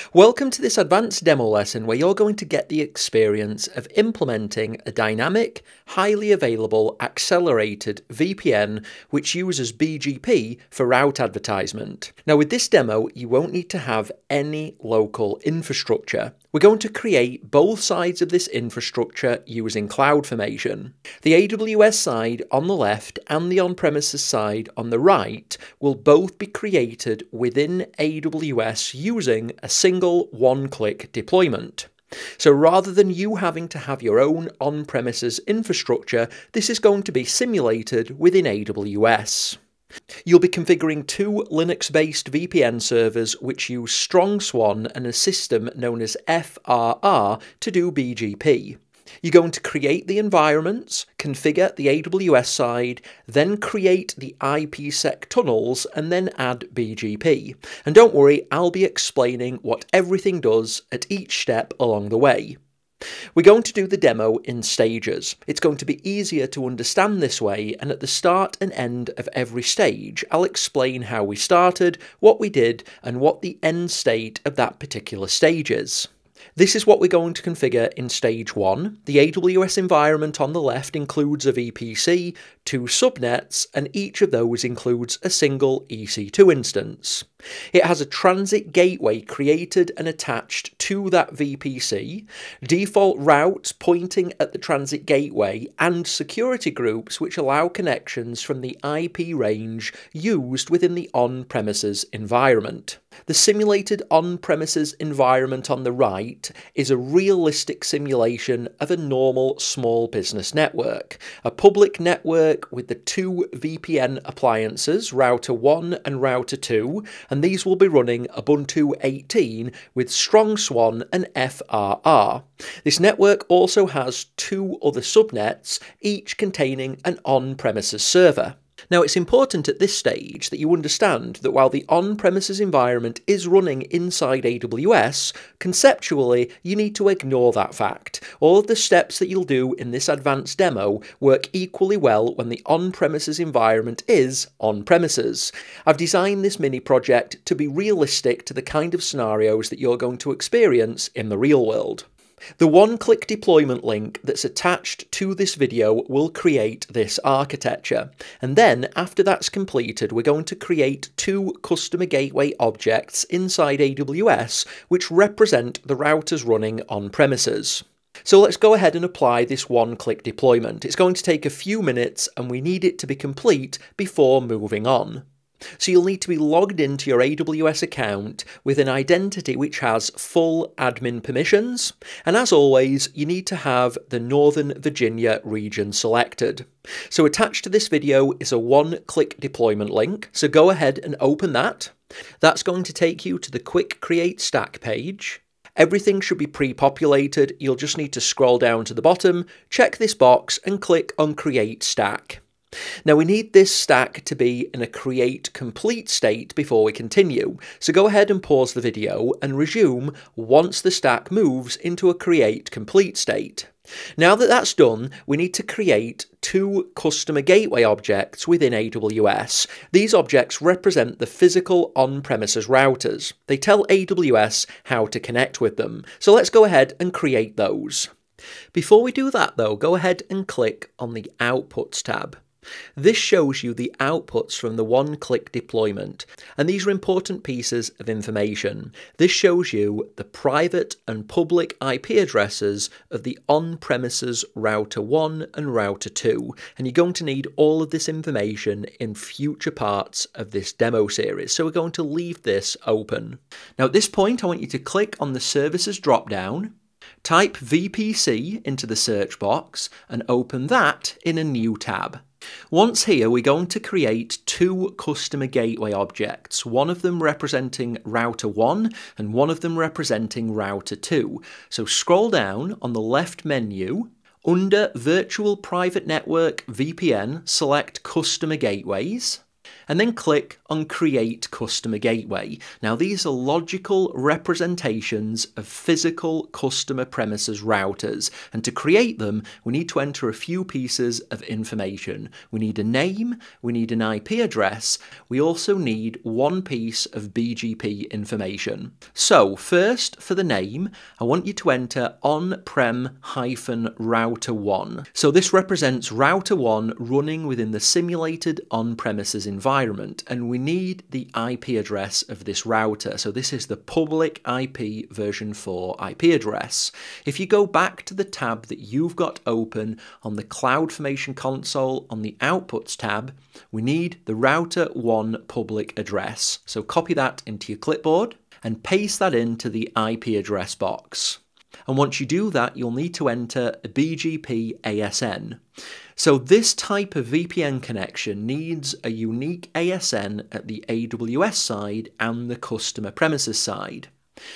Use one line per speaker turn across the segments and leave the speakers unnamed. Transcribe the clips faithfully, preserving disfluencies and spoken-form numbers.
Welcome to this advanced demo lesson where you're going to get the experience of implementing a dynamic, highly available, accelerated V P N which uses B G P for route advertisement. Now with this demo, you won't need to have any local infrastructure. We're going to create both sides of this infrastructure using CloudFormation. The A W S side on the left and the on-premises side on the right will both be created within A W S using a single one-click deployment. So rather than you having to have your own on-premises infrastructure, this is going to be simulated within A W S. You'll be configuring two Linux-based V P N servers which use StrongSwan and a system known as F R R to do B G P. You're going to create the environments, configure the A W S side, then create the I P sec tunnels and then add B G P. And don't worry, I'll be explaining what everything does at each step along the way. We're going to do the demo in stages. It's going to be easier to understand this way, and at the start and end of every stage, I'll explain how we started, what we did, and what the end state of that particular stage is. This is what we're going to configure in stage one. The A W S environment on the left includes a V P C, two subnets, and each of those includes a single E C two instance. It has a transit gateway created and attached to that V P C, default routes pointing at the transit gateway, and security groups which allow connections from the I P range used within the on-premises environment. The simulated on-premises environment on the right is a realistic simulation of a normal small business network, a public network with the two V P N appliances, router one and router two, and these will be running Ubuntu eighteen with StrongSwan and F R R. This network also has two other subnets, each containing an on-premises server. Now it's important at this stage that you understand that while the on-premises environment is running inside A W S, conceptually you need to ignore that fact. All of the steps that you'll do in this advanced demo work equally well when the on-premises environment is on-premises. I've designed this mini project to be realistic to the kind of scenarios that you're going to experience in the real world. The one-click deployment link that's attached to this video will create this architecture, and then after that's completed we're going to create two customer gateway objects inside A W S which represent the routers running on premises. So let's go ahead and apply this one-click deployment. It's going to take a few minutes and we need it to be complete before moving on. So you'll need to be logged into your A W S account with an identity which has full admin permissions, and as always you need to have the Northern Virginia region selected. So attached to this video is a one-click deployment link, so go ahead and open that. That's going to take you to the Quick Create Stack page. Everything should be pre-populated. You'll just need to scroll down to the bottom, check this box and click on Create Stack. Now we need this stack to be in a create complete state before we continue, so go ahead and pause the video and resume once the stack moves into a create complete state. Now that that's done, we need to create two customer gateway objects within A W S. These objects represent the physical on-premises routers. They tell A W S how to connect with them, so let's go ahead and create those. Before we do that though, go ahead and click on the Outputs tab. This shows you the outputs from the one-click deployment, and these are important pieces of information. This shows you the private and public I P addresses of the on-premises router one and router two, and you're going to need all of this information in future parts of this demo series, so we're going to leave this open. Now at this point I want you to click on the Services drop-down, type V P C into the search box and open that in a new tab. Once here, we're going to create two customer gateway objects, one of them representing router one and one of them representing router two. So scroll down on the left menu, under Virtual Private Network V P N, select Customer Gateways, and then click on Create Customer Gateway. Now these are logical representations of physical customer premises routers, and to create them we need to enter a few pieces of information. We need a name, we need an I P address, we also need one piece of B G P information. So first, for the name, I want you to enter on-prem hyphen router one. So this represents router one running within the simulated on-premises environment, and we need the I P address of this router. So this is the public I P version four I P address. If you go back to the tab that you've got open on the CloudFormation console on the Outputs tab, we need the router one public address. So copy that into your clipboard and paste that into the I P address box. And once you do that, you'll need to enter a B G P A S N. So this type of V P N connection needs a unique A S N at the A W S side and the customer premises side.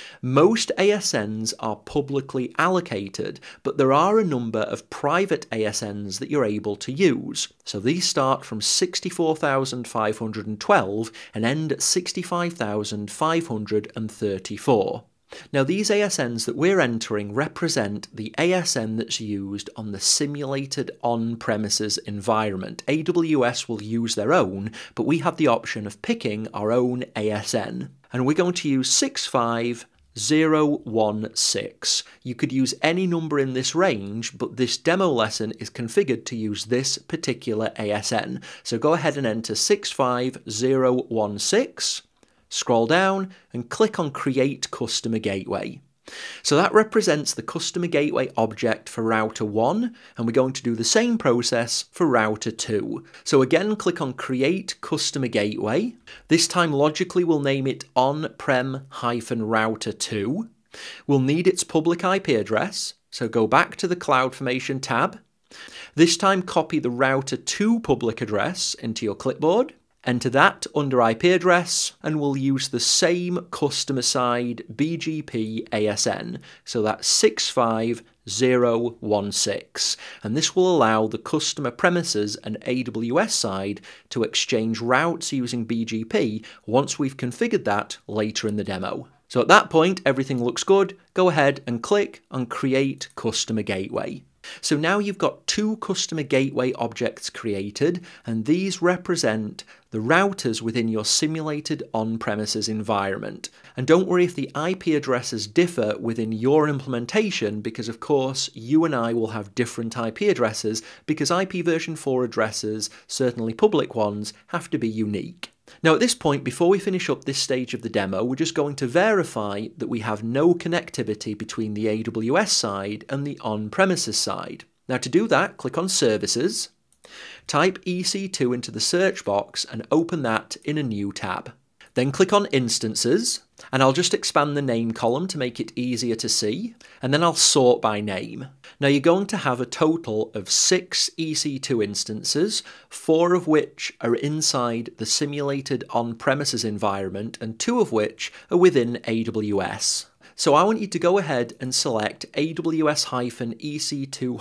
Most A S Ns are publicly allocated, but there are a number of private A S Ns that you're able to use. So these start from sixty-four thousand five hundred twelve and end at sixty-five thousand five hundred thirty-four. Now these A S Ns that we're entering represent the A S N that's used on the simulated on-premises environment. A W S will use their own, but we have the option of picking our own A S N. And we're going to use six five zero one six. You could use any number in this range, but this demo lesson is configured to use this particular A S N. So go ahead and enter six five zero one six. Scroll down and click on Create Customer Gateway. So that represents the Customer Gateway object for router one, and we're going to do the same process for router two. So again, click on Create Customer Gateway. This time logically we'll name it on-prem hyphen router two. We'll need its public I P address, so go back to the CloudFormation tab. This time copy the router two public address into your clipboard. Enter that under I P address, and we'll use the same customer side B G P A S N, so that's six five zero one six, and this will allow the customer premises and A W S side to exchange routes using B G P once we've configured that later in the demo. So at that point, everything looks good. Go ahead and click on Create Customer Gateway. So now you've got two customer gateway objects created, and these represent the routers within your simulated on-premises environment. And don't worry if the I P addresses differ within your implementation, because of course you and I will have different I P addresses, because I P version four addresses, certainly public ones, have to be unique. Now at this point, before we finish up this stage of the demo, we're just going to verify that we have no connectivity between the A W S side and the on-premises side. Now to do that, click on Services, type E C two into the search box and open that in a new tab. Then click on Instances, and I'll just expand the name column to make it easier to see, and then I'll sort by name. Now you're going to have a total of six E C two instances, four of which are inside the simulated on-premises environment and two of which are within A W S. So I want you to go ahead and select A W S E C two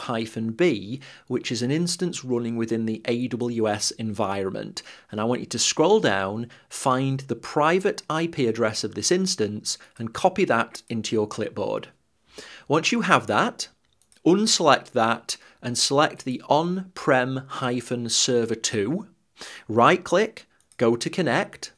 B, which is an instance running within the A W S environment. And I want you to scroll down, find the private I P address of this instance, and copy that into your clipboard. Once you have that, unselect that and select the on-prem server two. Right-click, go to Connect,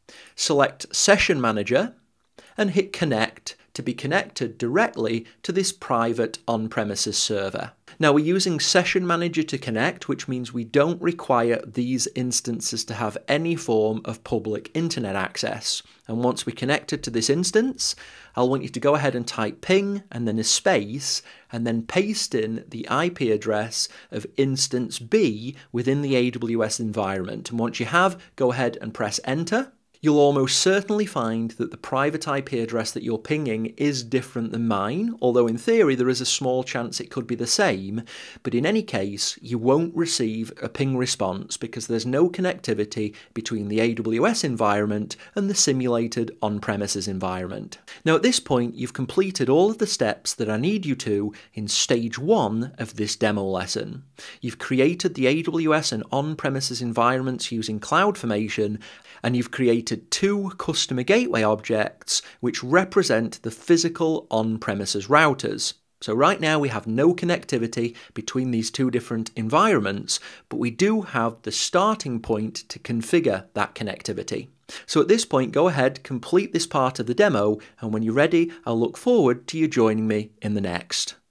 select Session Manager, and hit Connect to be connected directly to this private on-premises server. Now we're using Session Manager to connect, which means we don't require these instances to have any form of public internet access. And once we're connected to this instance, I'll want you to go ahead and type ping and then a space and then paste in the I P address of instance B within the A W S environment. And once you have, go ahead and press enter. You'll almost certainly find that the private I P address that you're pinging is different than mine, although in theory there is a small chance it could be the same, but in any case you won't receive a ping response because there's no connectivity between the A W S environment and the simulated on-premises environment. Now at this point you've completed all of the steps that I need you to in stage one of this demo lesson. You've created the A W S and on-premises environments using CloudFormation, and you've created two customer gateway objects which represent the physical on-premises routers. So right now we have no connectivity between these two different environments, but we do have the starting point to configure that connectivity. So at this point, go ahead, complete this part of the demo, and when you're ready, I'll look forward to you joining me in the next.